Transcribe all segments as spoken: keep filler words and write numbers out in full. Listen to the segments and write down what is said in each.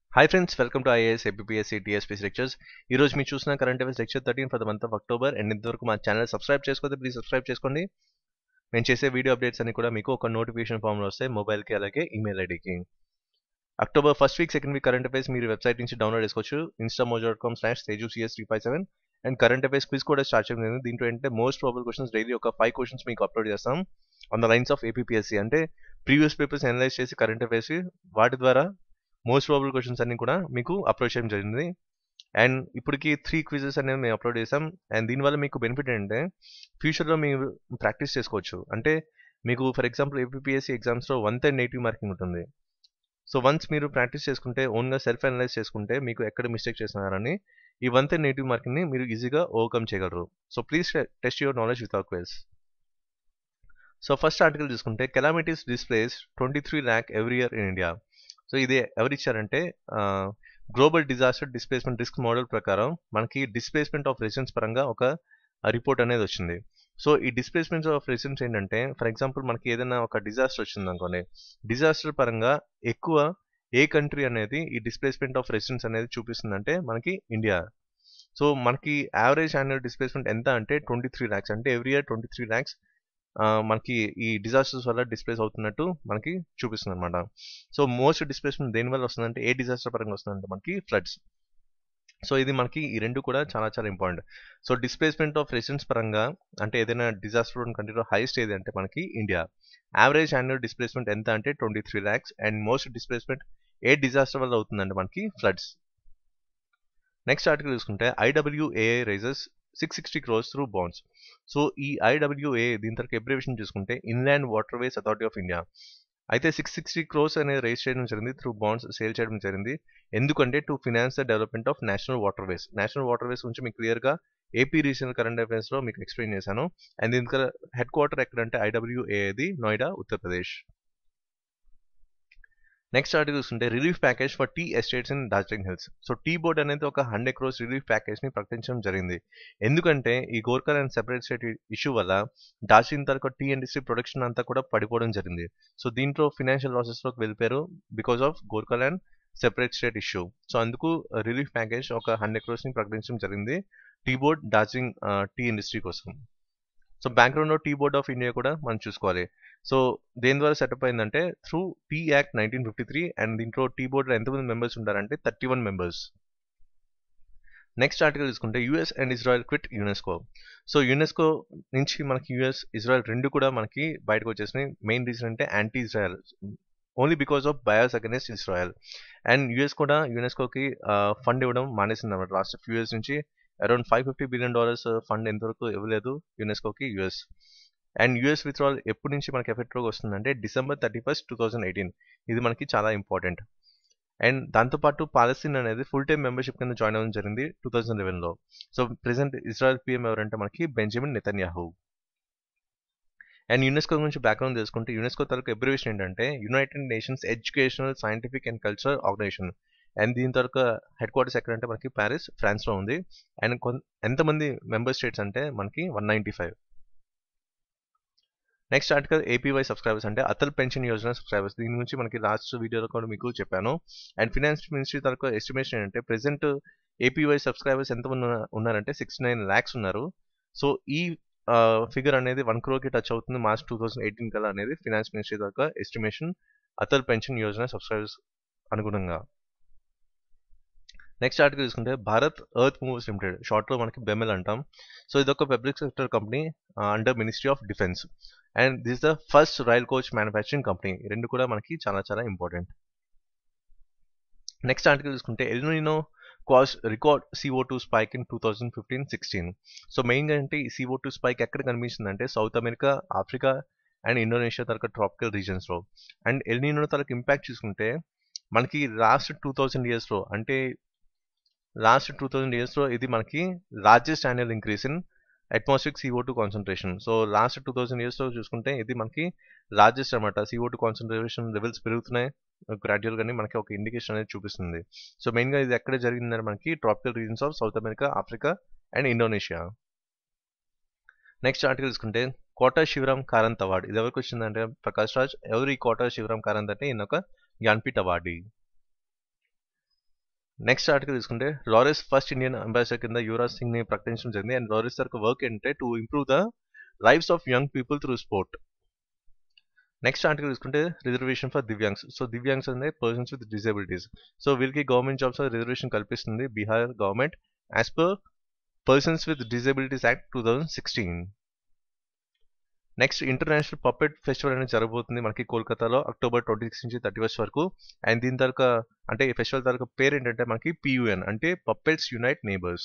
Hi friends, welcome to I A S, A P P S C, T S P S C lectures. ఈ రోజు మీరు చూసిన current affairs lecture thirteen for the month of October and ఇంతవరకు మా channel subscribe చేసుకోతే please subscribe చేసుకోండి. నేను చేసే వీడియో అప్డేట్స్ అన్ని కూడా మీకు ఒక నోటిఫికేషన్ ఫామ్లో వస్తాయి మొబైల్కి అలాగే ఈమెయిల్ ఐడికి. October first week second week current affairs మీరు వెబ్సైట్ నుంచి డౌన్లోడ్ చేసుకోవచ్చు. Instamojo dot com slash Teju CS three five seven and current affairs quiz కూడా స్టార్ట్ చేయడం జరిగింది. దీంట్లో ఏంటంటే మోస్ట్ ప్రాబుల్ క్వశ్చన్స్ డైలీ ఒక ఫైవ్ క్వశ్చన్స్ మీకు అప్లోడ్ చేస్తాం on the lines of APPSC, అంటే ప్రీవియస్ పేపర్స్ అనలైజ్ చేసి కరెంట్ అఫైర్స్ వాటి ద్వారా మోస్ట్ ప్రాబుల్ క్వశ్చన్స్ అన్ని కూడా మీకు అప్లోడ్ చేయడం జరిగింది. అండ్ ఇప్పటికి త్రీ క్విజెస్ అనేవి మేము అప్లోడ్ చేసాం. అండ్ దీనివల్ల మీకు బెనిఫిట్ ఏంటంటే ఫ్యూచర్లో మీరు ప్రాక్టీస్ చేసుకోవచ్చు. అంటే మీకు ఫర్ ఎగ్జాంపుల్ ఏపీపీఎస్సీ ఎగ్జామ్స్లో వన్ థర్డ్ నెగిటివ్ మార్కింగ్ ఉంటుంది. సో వన్స్ మీరు ప్రాక్టీస్ చేసుకుంటే ఓన్గా సెల్ఫ్ అనలైజ్ చేసుకుంటే మీకు ఎక్కడ మిస్టేక్ చేస్తున్నారని ఈ వన్ థర్డ్ నెగిటివ్ మార్కింగ్ని మీరు ఈజీగా ఓవర్కమ్ చేయగలరు. So please test your knowledge with our quiz. So first article చూసుకుంటే calamities displace twenty three lakh every year in India. So ఇది ఎవరు ఇచ్చారంటే global disaster displacement risk model ప్రకారం మనకి డిస్ప్లేస్మెంట్ ఆఫ్ రెసిడెంట్స్ పరంగా ఒక రిపోర్ట్ అనేది వచ్చింది. సో ఈ డిస్ప్లేస్మెంట్ ఆఫ్ రెసిడెంట్స్ ఏంటంటే ఫర్ ఎగ్జాంపుల్ మనకి ఏదైనా ఒక డిజాస్టర్ వచ్చింది అనుకోండి, డిజాస్టర్ పరంగా ఎక్కువ ఏ కంట్రీ అనేది ఈ డిస్ప్లేస్మెంట్ ఆఫ్ రెసిడెంట్స్ అనేది చూపిస్తుందంటే మనకి ఇండియా. సో మనకి యావరేజ్ యాన్యువల్ డిస్ప్లేస్మెంట్ ఎంత అంటే ట్వంటీ త్రీ ల్యాక్స్, అంటే every year twenty three lakhs మనకి ఈ డిజాస్టర్స్ వల్ల డిస్ప్లేస్ అవుతున్నట్టు మనకి చూపిస్తుంది అనమాట. సో మోస్ట్ డిస్ప్లేస్మెంట్ దేని వల్ల వస్తుందంటే ఏ డిజాస్టర్ పరంగా వస్తుందంటే మనకి ఫ్లడ్స్. సో ఇది మనకి ఈ రెండు కూడా చాలా చాలా important. So displacement of residents పరంగా అంటే ఏదైనా డిజాస్టర్ ఉన్న కంట్రీలో హైయెస్ట్ ఏది అంటే మనకి ఇండియా. యావరేజ్ యాన్యువల్ డిస్ప్లేస్మెంట్ ఎంత అంటే twenty three lakhs and most displacement ఏ డిజాస్టర్ వల్ల అవుతుందంటే మనకి ఫ్లడ్స్. నెక్స్ట్ ఆర్టికల్ చూసుకుంటే IWAI rises six sixty crores through bonds. So ఈ ఐడబ్ల్యూఏ దీని తరకు అబ్రివేషన్ చూసుకుంటే inland waterways authority of India. అయితే సిక్స్ సిక్స్టీ క్రోర్స్ అనేది రైజ్ చేయడం జరిగింది, త్రూ బాండ్స్ సేల్ చేయడం జరిగింది. ఎందుకంటే to finance the development of national waterways. National waterways గురించి మీకు క్లియర్గా ఏపీ రీజనల్ కరెంట్ అఫైర్స్లో మీకు ఎక్స్ప్లెయిన్ చేశాను. అండ్ దీనికి హెడ్ క్వార్టర్ ఎక్కడంటే ఐడబ్ల్యూఏది నోయిడా, ఉత్తరప్రదేశ్. నెక్స్ట్ ఆర్టికల్ చూస్తుంటే relief package for tea estates in Darjeeling hills. So tea board అనేది ఒక హండ్రెడ్ క్రోర్స్ రిలీఫ్ ప్యాకేజ్ని ప్రకటించడం జరిగింది. ఎందుకంటే ఈ Gorkha and separate state issue వల్ల డార్జిలింగ్ తరకు టీ ఇండస్ట్రీ ప్రొడక్షన్ అంతా కూడా పడిపోవడం జరిగింది. సో దీంట్లో ఫినాన్షియల్ లాసెస్లోకి వెళ్ళిపోయారు because of Gorkha and separate state issue. So అందుకు రిలీఫ్ ప్యాకేజ్ ఒక హండ్రెడ్ క్రోర్స్ని ప్రకటించడం జరిగింది tea board Darjeeling tea industry కోసం. సో బ్యాక్గ్రౌండ్లో టీ బోర్డ్ ఆఫ్ ఇండియా కూడా మనం చూసుకోవాలి. సో దేని ద్వారా సెటప్ అయిందంటే through tea act nineteen fifty three and దీంట్లో టీ బోర్డులో ఎంతమంది మెంబర్స్ ఉంటారంటే thirty one members. Next article చూసుకుంటే US and Israel quit UNESCO. So UNESCO నుంచి మనకి యూఎస్ ఇజ్రాయెల్ రెండు కూడా మనకి బయటకు వచ్చేసినాయి. మెయిన్ రీజన్ అంటే anti Israel, only because of bias against Israel. And US కూడా యునెస్కోకి ఫండ్ ఇవ్వడం మానేసింది అన్నమాట. లాస్ట్ ఫ్యూ ఇయర్స్ నుంచి around five fifty billion dollars fund ఎంతవరకు ఇవ్వలేదు యునెస్కోకి యూఎస్. అండ్ యూఎస్ విత్డ్రాల్ ఎప్పటి నుంచి మనకి ఎఫెక్ట్లోకి వస్తుందంటే December thirty first two thousand eighteen. ఇది మనకి చాలా ఇంపార్టెంట్. అండ్ దాంతోపాటు పాలస్తీన్ అనేది ఫుల్ టైం మెంబర్షిప్ కింద జాయిన్ అవ్వడం జరిగింది టూ థౌజండ్ లెవెన్లో. సో ప్రెసెంట్ ఇజ్రాయెల్ పిఎం ఎవరంటే మనకి బెంజమిన్ నెతన్యాహు. అండ్ యునెస్కో గురించి బ్యాక్గ్రౌండ్ తెలుసుకుంటే యునెస్కో తరకు అబ్రివేషన్ ఏంటంటే United Nations Educational Scientific and Cultural Organization. And దీని తరకు హెడ్ క్వార్టర్స్ ఎక్కడంటే మనకి ప్యారిస్, ఫ్రాన్స్లో ఉంది. అండ్ ఎంతమంది మెంబర్ స్టేట్స్ అంటే మనకి one ninety five. Next article APY subscribers అంటే అటల్ పెన్షన్ యోజన సబ్స్క్రైబర్స్. దీని గురించి మనకి లాస్ట్ వీడియోలో కూడా మీకు చెప్పాను. అండ్ ఫినాన్స్ మినిస్ట్రీ తరకు ఎస్టిమేషన్ ఏంటంటే ప్రెసెంట్ ఏపీవై సబ్స్క్రైబర్స్ ఎంతమంది ఉన్నారంటే సిక్స్టీ నైన్ ల్యాక్స్ ఉన్నారు. సో ఈ ఫిగర్ అనేది వన్ క్రోర్కి టచ్ అవుతుంది మార్చ్ టూ థౌసండ్ ఎయిటీన్ కల్లా అనేది ఫినాన్స్ మినిస్ట్రీ తరకు estimation Atal pension Yojana subscribers అనుగుణంగా. నెక్స్ట్ ఆర్టికల్ చూసుకుంటే భారత్ ఎర్త్ మూవ్స్ లిమిటెడ్, షార్ట్లో మనకి బెమెల్ అంటాం. సో ఇదొక public sector company under ministry of defence. And this the first rail coach manufacturing company. రెండు కూడా మనకి చాలా చాలా ఇంపార్టెంట్. నెక్స్ట్ ఆర్టికల్ చూసుకుంటే El Nino cause record CO two spike in two thousand fifteen sixteen. So మెయిన్గా అంటే ఈ సిఓ టూ స్పైక్ ఎక్కడ కనిపించిందంటే South America, Africa and Indonesia తరగ ట్రాపికల్ రీజన్స్లో. అండ్ ఎల్నినో తరగ ఇంపాక్ట్ చూసుకుంటే మనకి లాస్ట్ టూ థౌజండ్ ఇయర్స్లో అంటే లాస్ట్ టూ థౌజండ్ ఇయర్స్లో ఇది మనకి largest annual increase in atmospheric CO two concentration. So last two thousand ఇయర్స్లో చూసుకుంటే ఇది మనకి లార్జెస్ట్ అనమాట. సిఓ టూ కాన్సన్ట్రేషన్ లెవెల్స్ పెరుగుతున్నాయి గ్రాడ్యువల్గానే మనకి ఒక ఇండికేషన్ అనేది చూపిస్తుంది. సో మెయిన్గా ఇది ఎక్కడ జరిగిందంటే మనకి tropical regions of South America, Africa and Indonesia. Next article చూసుకుంటే కోట శివరామ్ కారంత్ అవార్డు. ఇది ఎవరికి వచ్చిందంటే ప్రకాష్ రాజ్. ఎవరు ఈ కోట శివరామ్ కారంత్ అంటే ఈయన ఒక జ్ఞాన్పీఠ్ అవార్డు. నెక్స్ట్ ఆర్టికల్ తీసుకుంటే లారెస్ ఫస్ట్ ఇండియన్ అంబాసిడర్ కింద యువరాజ్ సింగ్ ని ప్రకటించడం జరిగింది. అండ్ లారెస్ యొక్క వర్క్ ఏంటంటే to improve the lifes of young people through sport. Next article తీసుకుంటే reservation for divyangs. So divyangs అంటే పర్సన్స్ విత్ డిజబిలిటీస్. సో వీళ్ళకి గవర్నమెంట్ జాబ్స్ రిజర్వేషన్ కల్పిస్తుంది Bihar government as per persons with disabilities act two thousand sixteen. Next international puppet festival అనేది జరగబోతుంది మనకి కోల్కతాలో October twenty six నుంచి thirty first వరకు. అండ్ దీని తరక అంటే ఈ ఫెస్టివల్ తరక పేరు ఏంటంటే మనకి పియుఎన్ అంటే puppets unite neighbours.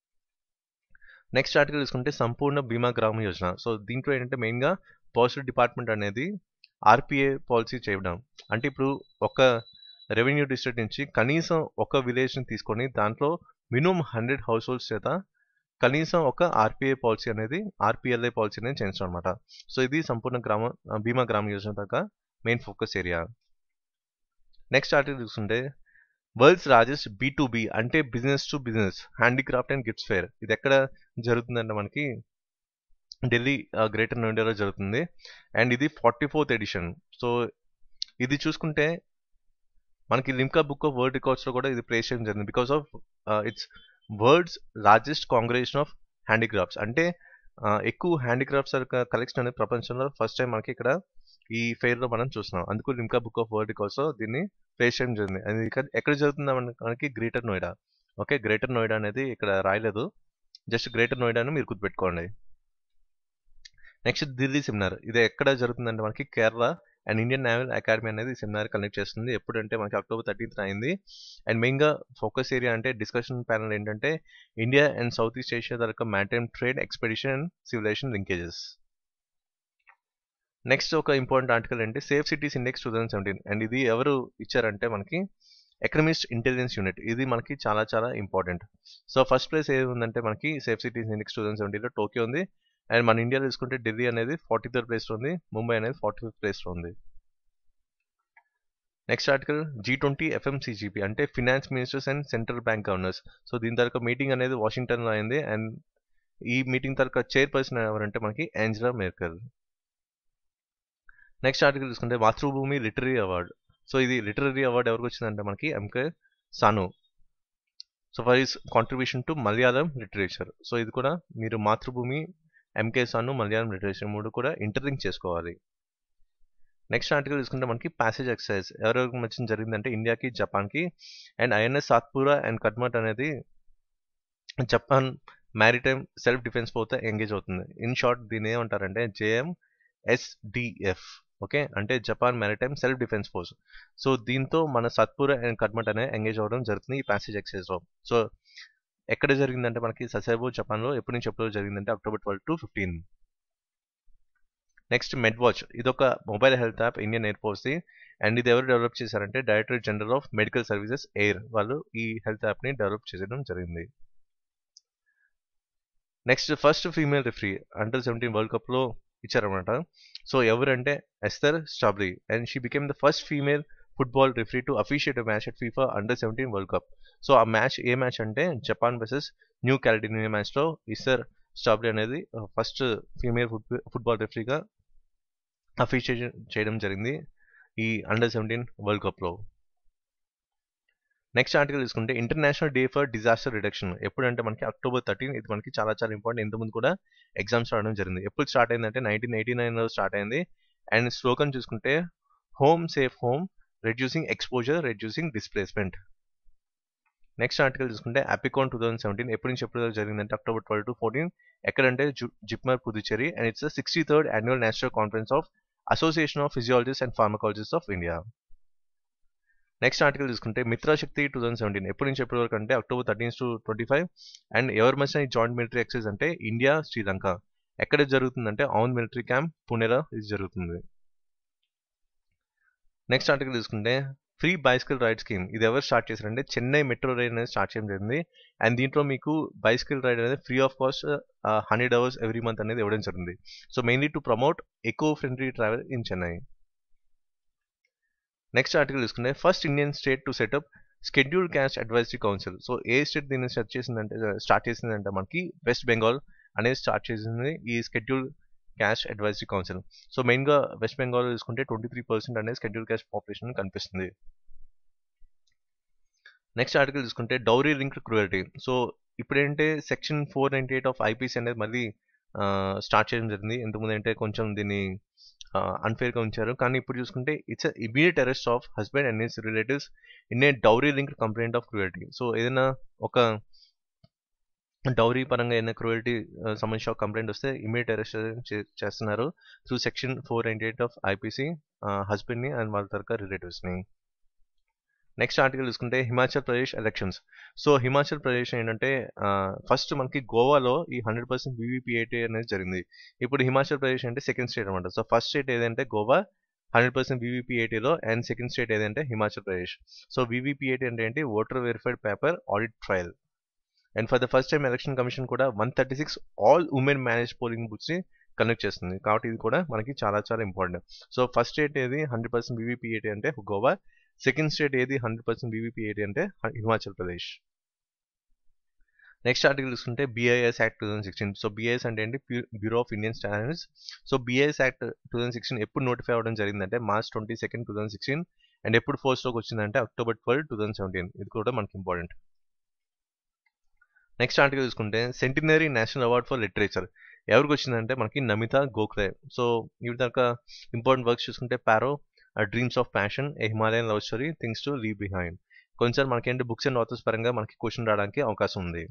Next article తీసుకుంటే సంపూర్ణ బీమా గ్రామ యోజన. సో దీంట్లో ఏంటంటే మెయిన్గా పాలసీ డిపార్ట్మెంట్ అనేది ఆర్పిఏ పాలసీ చేయడం. అంటే ఇప్పుడు ఒక రెవెన్యూ డిస్ట్రిక్ట్ నుంచి కనీసం ఒక విలేజ్ని తీసుకొని దాంట్లో మినిమం హండ్రెడ్ హౌస్ హోల్డ్స్ చేత కనీసం ఒక ఆర్పిఐ పాలసీ అనేది ఆర్పిఎల్ఐ పాలసీ అనేది చేయించడం అనమాట. సో ఇది సంపూర్ణ గ్రామ బీమా గ్రామ యోజన దాకా main focus area. Next article చూస్తుంటే world's largest B to B అంటే business to business handicraft and gifts fair. ఇది ఎక్కడ జరుగుతుందంటే మనకి ఢిల్లీ గ్రేటర్ నోయిడాలో జరుగుతుంది. అండ్ ఇది ఫార్టీ ఫోర్త్ ఎడిషన్. సో ఇది చూసుకుంటే మనకి లిమ్కా బుక్ ఆఫ్ వరల్డ్ రికార్డ్స్లో కూడా ఇది ప్లేస్ చేయడం జరిగింది because of its world's largest congregation of handicrafts. అంటే ఎక్కువ హ్యాండీక్రాఫ్ట్స్ కలెక్షన్ అనేది ప్రపంచంలో ఫస్ట్ టైం మనకి ఇక్కడ ఈ ఫెయిర్లో మనం చూస్తున్నాం. అందుకు లిమ్కా బుక్ ఆఫ్ వరల్డ్ రికార్డ్స్లో దీన్ని ప్లేస్ చేయడం జరిగింది. అది ఎక్కడ జరుగుతుంది మనకి greater Noida. Okay, greater Noida అనేది ఇక్కడ రాయలేదు, జస్ట్ గ్రేటర్ నోయిడా అని మీరు గుర్తుపెట్టుకోండి. Next Delhi seminar. ఇది ఎక్కడ జరుగుతుందంటే మనకి Kerala and Indian naval academy అనేది సెమినార్ కండక్ట్ చేస్తుంది. ఎప్పుడంటే మనకి అక్టోబర్ థర్టీన్త్ అయింది. అండ్ మెయిన్గా ఫోకస్ ఏరియా అంటే డిస్కషన్ ప్యానల్ ఏంటంటే India and south east Asia దగ్గర maritime trade expedition and civilisation linkages. Next ఒక ఇంపార్టెంట్ ఆర్టికల్ అంటే safe cities index two thousand seventeen. And ఇది ఎవరు ఇచ్చారంటే మనకి ఎకనమిస్ట్ ఇంటెలిజెన్స్ యూనిట్. ఇది మనకి చాలా చాలా ఇంపార్టెంట్. సో ఫస్ట్ ప్లేస్ ఏది ఉందంటే మనకి safe cities index two thousand సెవెంటీన్లో టోక్యో ఉంది. అండ్ మన ఇండియాలో తీసుకుంటే ఢిల్లీ అనేది ఫార్టీ థర్డ్ ప్లేస్లో ఉంది, ముంబై అనేది ఫార్టీ ఫిఫ్త్ ప్లేస్లో ఉంది. Next article G twenty FMCGP అంటే finance ministers and central bank governors. So దీని తరక మీటింగ్ అనేది వాషింగ్టన్లో అయింది. అండ్ ఈ మీటింగ్ తరక చైర్పర్సన్ ఎవరంటే మనకి ఏంజెలా మెర్కెల్. నెక్స్ట్ ఆర్టికల్ చూసుకుంటే మాతృభూమి లిటరీ అవార్డ్. సో ఇది లిటరీ అవార్డ్ ఎవరికి వచ్చిందంటే మనకి MK Sanu. So for his contribution to Malayalam literature. So ఇది కూడా మీరు మాతృభూమి, ఎంకే సాను, మలయాళం లిటరేచర్ మూడు కూడా ఇంటర్లింక్ చేసుకోవాలి. నెక్స్ట్ ఆర్టికల్ తీసుకుంటే మనకి ప్యాసేజ్ ఎక్సర్సైజ్ ఎవరెవరికి మధ్య జరిగిందంటే ఇండియాకి జపాన్కి. And INS Satpura and Kadmat అనేది జపాన్ మ్యారిటైమ్ సెల్ఫ్ డిఫెన్స్ పోతే ఎంగేజ్ అవుతుంది. ఇన్ షార్ట్ దీని ఏమంటారంటే జేఎంఎస్డిఎఫ్. ఓకే, అంటే Japan maritime self defence force. So దీంతో మన సాత్పురా అండ్ కడ్మట్ అనేది ఎంగేజ్ అవ్వడం జరుగుతుంది ఈ ప్యాసేజ్ ఎక్సర్సైజ్లో. సో ఎక్కడ జరిగిందంటే మనకి ససైబో జపాన్లో. ఎప్పటి నుంచి ఎప్పుడు జరిగిందంటే October twelve to fifteen. Next Med Watch. ఇది ఒక mobile health app Indian air ఫోర్స్ది. అండ్ ఇది ఎవరు డెవలప్ చేశారంటే director general of medical services air వాళ్ళు ఈ హెల్త్ యాప్ని డెవలప్ చేయడం జరిగింది. Next first female referee under seventeen world కప్లో ఇచ్చారనమాట. సో ఎవరంటే Esther Staubli. And she became the first female football referee to officiate match at FIFA under seventeen world cup. So ఆ మ్యాచ్ ఏ మ్యాచ్ అంటే Japan versus New Caledonia మ్యాచ్లో Esther Staubli అనేది first female football రిఫరీగా officiate చేయడం జరిగింది ఈ under seventeen world కప్లో. Next article తీసుకుంటే international day for disaster reduction. ఎప్పుడంటే మనకి అక్టోబర్ థర్టీన్. ఇది మనకి చాలా చాలా ఇంపార్టెంట్. ఇంతకుముందు కూడా ఎగ్జామ్స్ రావడం జరిగింది. ఎప్పుడు స్టార్ట్ అయిందంటే నైన్టీన్ ఎయిటీ నైన్లో స్టార్ట్ అయింది. అండ్ స్లోగన్ చూసుకుంటే home safe home, reducing exposure, reducing displacement. Next article చూసుకుంటే అపికాన్ టూ థౌసండ్ సెవెంటీన్. ఎప్పటి నుంచి ఎప్పుడు జరిగిందంటే అక్టోబర్ ట్వెల్వ్ టు ఫోర్టీన్. ఎక్కడంటే JIPMER Puducherry. And it's sixty third annual national conference of association of physiologists and pharmacologists of India. Next article చూసుకుంటే Mitra Shakti two thousand seventeen. ఎప్పటి నుంచి ఎప్పటి వరకు అంటే October thirteen to twenty five. And ఎవరి మధ్య జాయింట్ మిలిటరీ ఎక్సైజ్ అంటే ఇండియా శ్రీలంక. ఎక్కడ జరుగుతుందంటే ఆన్ మిలిటరీ క్యాంప్ పుణేలో ఇది జరుగుతుంది. నెక్స్ట్ ఆర్టికల్ చూసుకుంటే ఫ్రీ బైసికల్ రైడ్ స్కీమ్. ఇది ఎవరు స్టార్ట్ చేశారంటే చెన్నై మెట్రో రైడ్ అనేది స్టార్ట్ చేయడం జరిగింది. అండ్ దీంట్లో మీకు బైసికల్ రైడ్ అనేది free of cost hundred hours every month అనేది ఇవ్వడం జరిగింది. So mainly to promote eco friendly travel in Chennai. Next article చూసుకుంటే first Indian state to set up scheduled caste advisory council. So ఏ స్టేట్ దీన్ని start చేసిందంటే start చేసిందంటే మనకి వెస్ట్ బెంగాల్ అనేది స్టార్ట్ చేసింది ఈ schedule caste advisory council. So మెయిన్గా వెస్ట్ బెంగాల్ చూసుకుంటే ట్వంటీ త్రీ పర్సెంట్ అనేది షెడ్యూల్ క్యాస్ట్ పాపులేషన్ కనిపిస్తుంది. నెక్స్ట్ ఆర్టికల్ చూసుకుంటే డౌరీ లింక్డ్ క్రూయల్టీ. సో ఇప్పుడేంటే section four ninety eight of IPC అనేది మళ్ళీ స్టార్ట్ చేయడం జరిగింది. ఇంతకుముందు అంటే కొంచెం దీన్ని అన్ఫేర్గా ఉంచారు, కానీ ఇప్పుడు చూసుకుంటే it's immediate arrest of husband and his relatives in a dowry linked complaint of cruelty. So ఏదైనా ఒక డౌరీ పరంగా ఏదైనా క్రూయల్టీ సంబంధించిన కంప్లైంట్ వస్తే ఇమీడియట్ అరెస్ట్ చేస్తున్నారు through section four ninety eight of IPC హస్బెండ్ని అండ్ వాళ్ళ తరక రిలేటివ్స్ని. నెక్స్ట్ ఆర్టికల్ చూసుకుంటే హిమాచల్ ప్రదేశ్ ఎలక్షన్స్. సో హిమాచల్ ప్రదేశ్ ఏంటంటే ఫస్ట్ మనకి గోవాలో ఈ హండ్రెడ్ పర్సెంట్ వివిపిఏటీ అనేది జరిగింది. ఇప్పుడు హిమాచల్ ప్రదేశ్ అంటే సెకండ్ స్టేట్ అనమాట. సో ఫస్ట్ స్టేట్ ఏదంటే గోవా హండ్రెడ్ పర్సెంట్ వివిపిఏటీలో, అండ్ సెకండ్ స్టేట్ ఏదంటే హిమాచల్ ప్రదేశ్. సో వివిపిఏటీ అంటే ఏంటి, voter verified paper audit trail. And for the first time election commission కూడా one thirty six all women manage polling బూత్స్ని conduct చేస్తుంది. కాబట్టి ఇది కూడా మనకి చాలా చాలా ఇంపార్టెంట్. సో ఫస్ట్ స్టేట్ ఏది హండ్రెడ్ పర్సెంట్ వివిపిఏటీ అంటే గోవా, సెకండ్ స్టేట్ ఏది హండ్రెడ్ పర్సెంట్ వివిపిఏటీ అంటే హిమాచల్ ప్రదేశ్. నెక్స్ట్ ఆర్టికల్ చూసుకుంటే BIS act two thousand sixteen. So BIS అంటే ఏంటి, bureau of Indian standards. So BIS act two thousand sixteen ఎప్పుడు notify అవ్వడం జరిగిందంటే March twenty second two thousand sixteen and ఎప్పుడు ఫోర్స్లోకి వచ్చిందంటే October twelve two thousand seventeen. ఇది కూడా మనకి ఇంపార్టెంట్. నెక్స్ట్ ఆర్టికల్ చూసుకుంటే centenary national award for literature ఎవరికి వచ్చిందంటే మనకి నమితా గోఖలే. సో ఇవి దాకా ఇంపార్టెంట్ వర్క్స్ చూసుకుంటే Paro, dreams of passion, a Himalayan love story, things to leave behind. కొంచెం మనకేంటి బుక్స్ అండ్ ఆథర్స్ పరంగా మనకి క్వశ్చన్ రావడానికి అవకాశం ఉంది.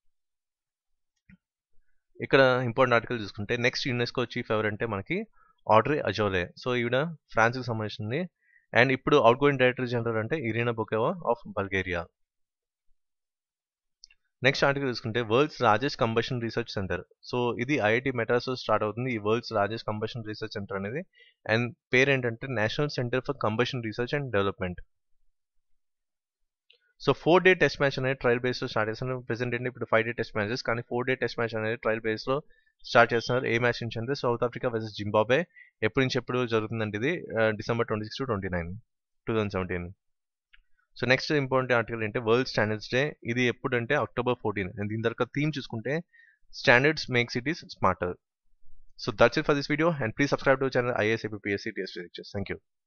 ఇక్కడ ఇంపార్టెంట్ ఆర్టికల్ చూసుకుంటే నెక్స్ట్ యునెస్కో చీఫ్ ఎవరంటే మనకి ఆడ్రే అజోలే. సో ఈవిడ ఫ్రాన్స్కి సంబంధించింది. అండ్ ఇప్పుడు అవుట్ గోయింగ్ డైరెక్టర్ జనరల్ అంటే Irina Bokova of Bulgaria. Next article చూసుకుంటే world's largest combustion research centre. So ఇది ఐఐటి మెడ్రాస్లో స్టార్ట్ అవుతుంది ఈ world's largest combustion research centre అనేది. అండ్ పేరు ఏంటంటే national centre for combustion research and development. So four day test match అనేది trial బేస్లో స్టార్ట్ చేస్తున్నారు. ప్రెసెంట్ ఏంటి ఇప్పుడు ఫైవ్ డే టెస్ట్ మ్యాచెస్, కానీ ఫోర్ డే టెస్ట్ మ్యాచ్ అనేది ట్రయల్ బేస్లో స్టార్ట్ చేస్తున్నారు. ఏ మ్యాచ్ నుంచి అంటే సౌత్ ఆఫ్రికా వర్సెస్ జింబాబే. ఎప్పటి నుంచి ఎప్పుడు జరుగుతుందంటే ఇది December twenty six to twenty nine two thousand seventeen. So next important article ఏంటి వరల్డ్ స్టాండర్డ్స్ డే. ఇది ఎప్పుడు అంటే అక్టోబర్ ఫోర్టీన్. అండ్ దీని తర్వాత థీమ్ చూసుకుంటే standards make cities smarter. So that's it for this video and please subscribe to channel IAS A P P S C T S P S C. Thank you.